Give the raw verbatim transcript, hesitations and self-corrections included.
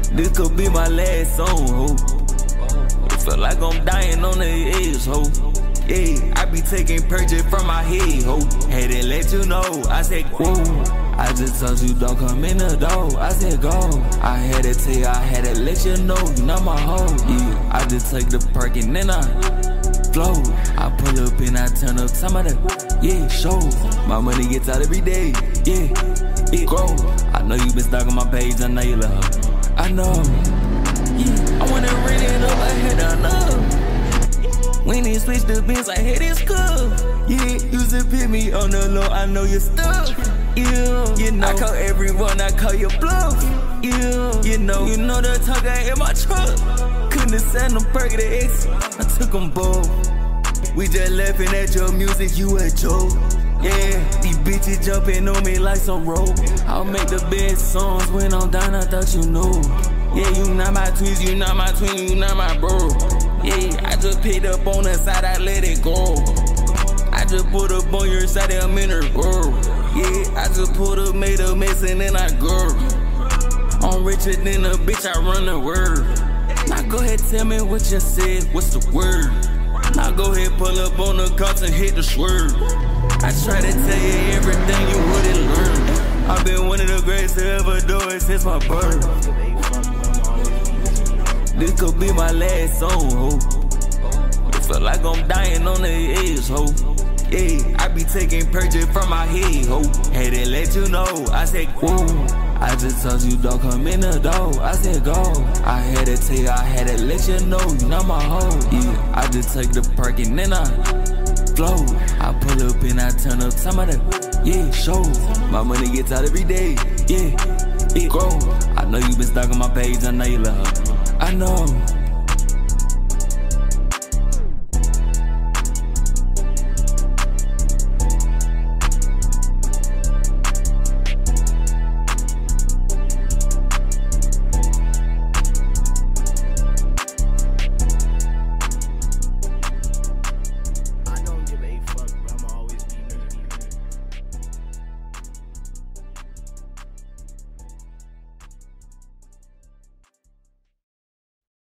This could be my last song, ho. Feel like I'm dying on the edge, ho. Yeah, I be taking purchase from my head, ho. Had to let you know, I said, whoa. I just told you don't come in the door, I said go. I had to tell you, I had to let you know, you not my hoe. Yeah, I just take the perk and then I flow. I pull up and I turn up some of the, yeah, show. My money gets out every day, yeah, it grow. I know you been stalking my page, I know you love her. I know, yeah, I wanna run it up, I had enough. When they switch the bins, I hit it cool. Yeah, used to pit me on the low, I know your stuff. Yeah, you know, I call everyone, I call your bluff. Yeah, you know, you know the talk I in my truck. Couldn't send them perk the X, I took them both. We just laughing at your music, you a joke. Yeah, these bitches jumping on me like some rope. I'll make the best songs when I'm down, I thought you knew. Yeah, you not my twins, you not my twin, you not my bro. Yeah, I just picked up on the side, I let it go. I just put up on your side, I'm in her world. Yeah, I just put up, made a mess and then I go. I'm richer than a bitch, I run the world. Now go ahead, tell me what you said, what's the word? Now go ahead, pull up on the cops and hit the swerve. I try to tell you everything you wouldn't learn. I've been one of the greatest to ever do it since my birth. This could be my last song, ho. Feel like I'm dying on the edge, ho. Yeah, I be taking purchase from my head, ho. Had to let you know, I said, whoa. I just told you don't come in the door, I said go. I had to tell you, I had to let you know, you not my hoe. Yeah, I just take the perk and then I flow. I pull up and I turn up some of the, yeah, show. My money gets out every day, yeah, it grow. I know you been stalking my page, I know you love her. I know.